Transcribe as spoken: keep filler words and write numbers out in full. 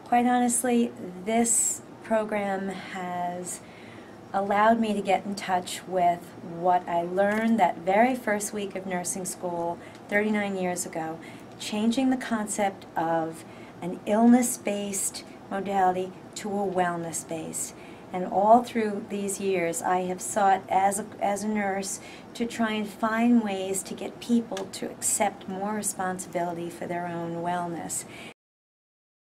Quite honestly, this program has allowed me to get in touch with what I learned that very first week of nursing school thirty-nine years ago, changing the concept of an illness-based modality to a wellness-based. And all through these years, I have sought, as a, as a nurse, to try and find ways to get people to accept more responsibility for their own wellness.